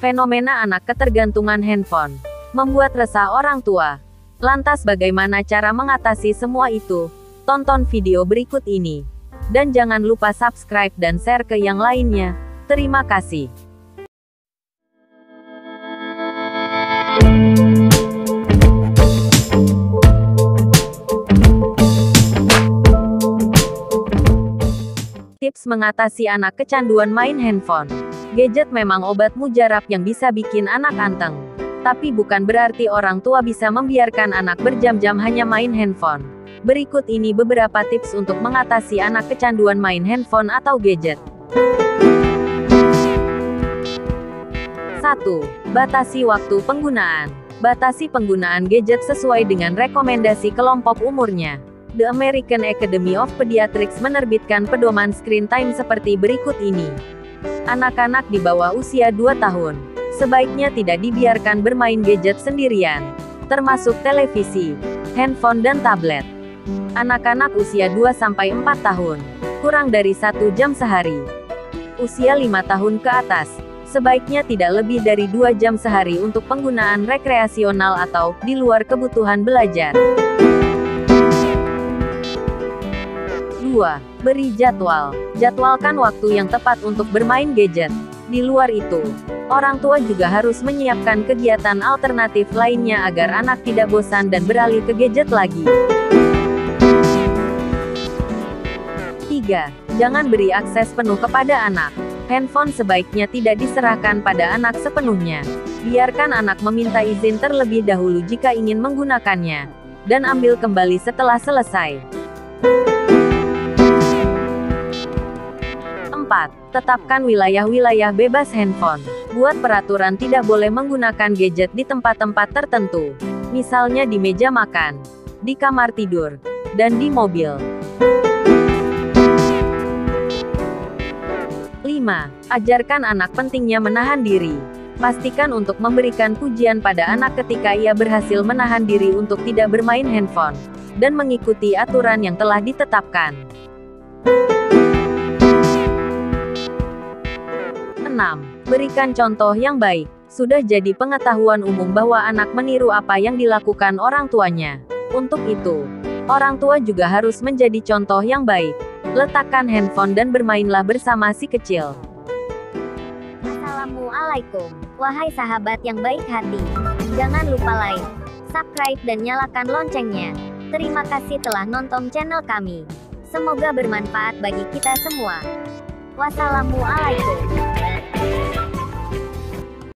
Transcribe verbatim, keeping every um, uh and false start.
Fenomena anak ketergantungan handphone membuat resah orang tua. Lantas bagaimana cara mengatasi semua itu? Tonton video berikut ini. Dan jangan lupa subscribe dan share ke yang lainnya. Terima kasih. Tips mengatasi anak kecanduan main handphone. Gadget memang obat mujarab yang bisa bikin anak anteng. Tapi bukan berarti orang tua bisa membiarkan anak berjam-jam hanya main handphone. Berikut ini beberapa tips untuk mengatasi anak kecanduan main handphone atau gadget. satu. Batasi waktu penggunaan. Batasi penggunaan gadget sesuai dengan rekomendasi kelompok umurnya. The American Academy of Pediatrics menerbitkan pedoman screen time seperti berikut ini. Anak-anak di bawah usia dua tahun, sebaiknya tidak dibiarkan bermain gadget sendirian, termasuk televisi, handphone dan tablet. Anak-anak usia dua sampai empat tahun, kurang dari satu jam sehari. Usia lima tahun ke atas, sebaiknya tidak lebih dari dua jam sehari untuk penggunaan rekreasional atau di luar kebutuhan belajar. dua. Beri jadwal. Jadwalkan waktu yang tepat untuk bermain gadget. Di luar itu, orang tua juga harus menyiapkan kegiatan alternatif lainnya agar anak tidak bosan dan beralih ke gadget lagi. tiga. Jangan beri akses penuh kepada anak. Handphone sebaiknya tidak diserahkan pada anak sepenuhnya. Biarkan anak meminta izin terlebih dahulu jika ingin menggunakannya, dan ambil kembali setelah selesai. empat. Tetapkan wilayah-wilayah bebas handphone. Buat peraturan tidak boleh menggunakan gadget di tempat-tempat tertentu. Misalnya di meja makan, di kamar tidur, dan di mobil. lima. Ajarkan anak pentingnya menahan diri. Pastikan untuk memberikan pujian pada anak ketika ia berhasil menahan diri untuk tidak bermain handphone, dan mengikuti aturan yang telah ditetapkan. enam. Berikan contoh yang baik. Sudah jadi pengetahuan umum bahwa anak meniru apa yang dilakukan orang tuanya. Untuk itu, orang tua juga harus menjadi contoh yang baik. Letakkan handphone dan bermainlah bersama si kecil. Assalamualaikum, wahai sahabat yang baik hati. Jangan lupa like, subscribe dan nyalakan loncengnya. Terima kasih telah nonton channel kami. Semoga bermanfaat bagi kita semua. Wassalamualaikum.